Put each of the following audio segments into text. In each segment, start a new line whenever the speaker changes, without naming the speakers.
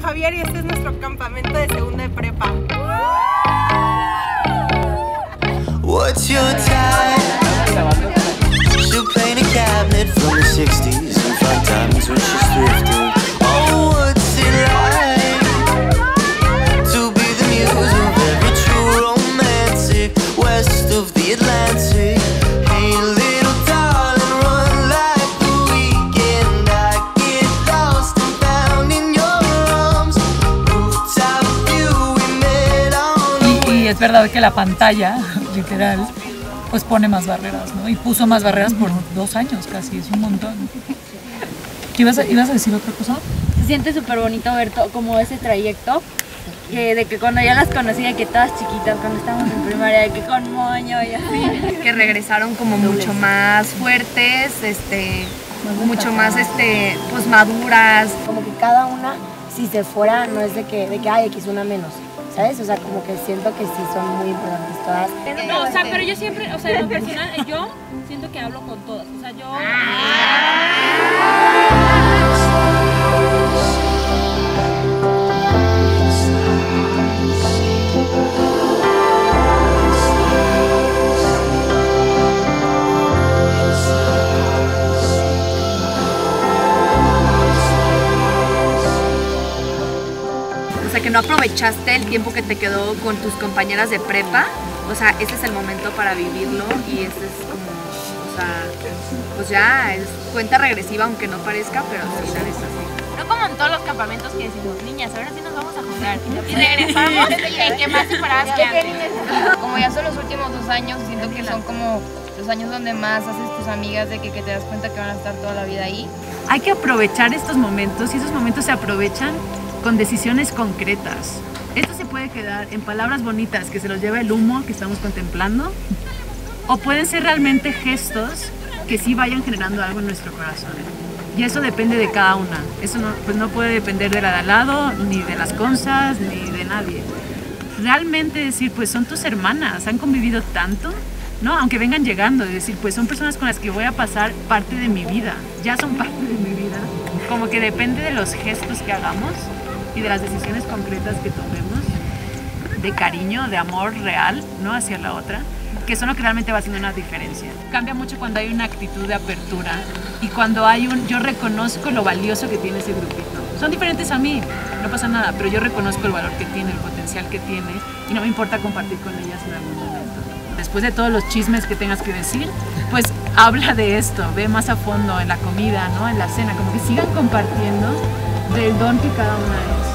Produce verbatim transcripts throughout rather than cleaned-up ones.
Javier y este es nuestro campamento de segunda de prepa.
What's your type? She'll paint a cabinet from the sixties and five times when she's thrifting. Oh, what's it like to be the muse of every true romantic west of the Atlantic? Hey, little darling, run like the weekend. I get lost and found in your arms. Rooftop view, we met on.
Y, y es verdad que la pantalla, literal, pues pone más barreras, ¿no? Y puso más barreras por dos años casi, es un montón. ¿Ibas a, ibas a decir otra cosa?
Se siente súper bonito ver todo, como ese trayecto, que de que cuando ya las conocí, de que todas chiquitas, cuando estábamos en primaria, de que con moño y así.
Que regresaron como mucho más fuertes, este, mucho más, este, pues maduras.
Como que cada una, si se fuera, no es de que, de que hay X una menos. ¿Sabes? O sea, como que siento que sí son muy importantes todas.
No, o sea, pero yo siempre, o sea, en lo personal, yo siento que hablo con todas. O sea, yo...
O sea, que no aprovechaste el tiempo que te quedó con tus compañeras de prepa. O sea, ese es el momento para vivirlo y este es como, o sea, pues ya es cuenta regresiva, aunque no parezca, pero sí, la es así.
No como en todos los campamentos que decimos, niñas, ahora sí nos vamos a jugar. Y regresamos y que más separadas que antes.
Como ya son los últimos dos años, siento que son como los años donde más haces tus amigas, de que, que te das cuenta que van a estar toda la vida ahí.
Hay que aprovechar estos momentos y esos momentos se aprovechan con decisiones concretas. Esto se puede quedar en palabras bonitas que se los lleva el humo que estamos contemplando, o pueden ser realmente gestos que sí vayan generando algo en nuestro corazón. Y eso depende de cada una. Eso no, pues no puede depender de la de al lado, ni de las cosas, ni de nadie. Realmente decir, pues son tus hermanas, han convivido tanto, ¿no? Aunque vengan llegando, y decir, pues son personas con las que voy a pasar parte de mi vida, ya son parte de mi vida. Como que depende de los gestos que hagamos y de las decisiones concretas que tomemos, de cariño, de amor real, ¿no? Hacia la otra, que son lo que realmente va haciendo una diferencia. Cambia mucho cuando hay una actitud de apertura y cuando hay un, yo reconozco lo valioso que tiene ese grupito. Son diferentes a mí, no pasa nada, pero yo reconozco el valor que tiene, el potencial que tiene y no me importa compartir con ellas en algún momento. Después de todos los chismes que tengas que decir, pues habla de esto, ve más a fondo en la comida, ¿no? En la cena, como que sigan compartiendo del don que cada una es.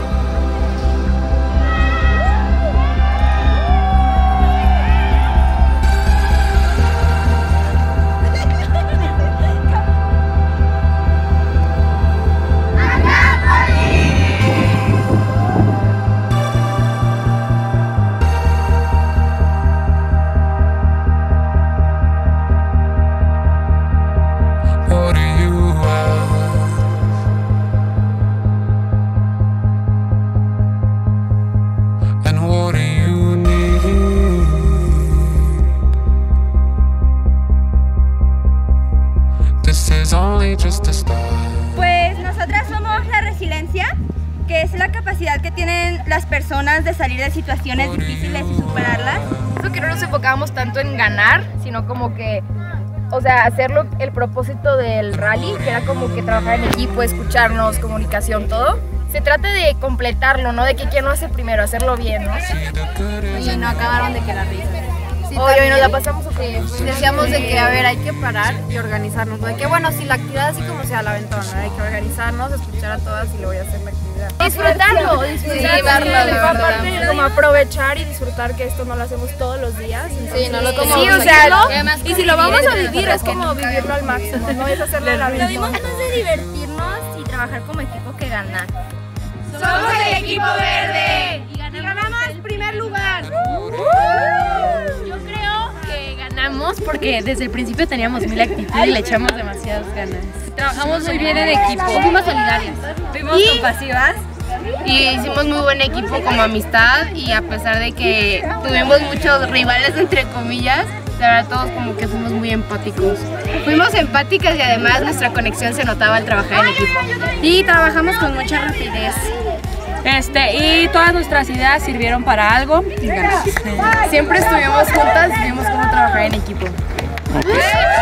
Pues nosotras somos la resiliencia, que es la capacidad que tienen las personas de salir de situaciones difíciles y superarlas.
Creo que no nos enfocábamos tanto en ganar, sino como que, o sea, hacerlo el propósito del rally, que era como que trabajar en equipo, escucharnos, comunicación, todo. Se trata de completarlo, ¿no? De que quién lo hace primero, hacerlo bien, ¿no?
Y no acabaron de que la risa.
Sí, obvio, y nos la pasamos ok.
Decíamos de que, a ver, hay que parar y organizarnos. De que, bueno, si la actividad así como sea la aventona, ¿no? Hay que organizarnos, escuchar a todas y luego voy a hacer la actividad.
Disfrutarlo, disfrutarlo,
sí, aparte, como aprovechar y disfrutar que esto no lo hacemos todos los días. Entonces,
sí, no lo
como
sí,
o sea, y si lo vamos a vivir es como vivirlo al máximo, no es hacerlo la aventona.
Lo vimos más de divertirnos y trabajar como equipo que ganar.
¡Somos el equipo verde!
Y ganamos el primer lugar.
Yo creo que ganamos porque desde el principio teníamos mil actitud y le echamos demasiadas ganas.
Trabajamos muy bien en equipo.
Fuimos solidarias.
Fuimos compasivas y hicimos muy buen equipo como amistad, y a pesar de que tuvimos muchos rivales entre comillas, la verdad todos como que fuimos muy empáticos. Fuimos empáticas y además nuestra conexión se notaba al trabajar en equipo.
Y trabajamos con mucha rapidez. Este, y todas nuestras ideas sirvieron para algo y ganamos.
Siempre estuvimos juntas y vimos cómo trabajar en equipo.
Okay.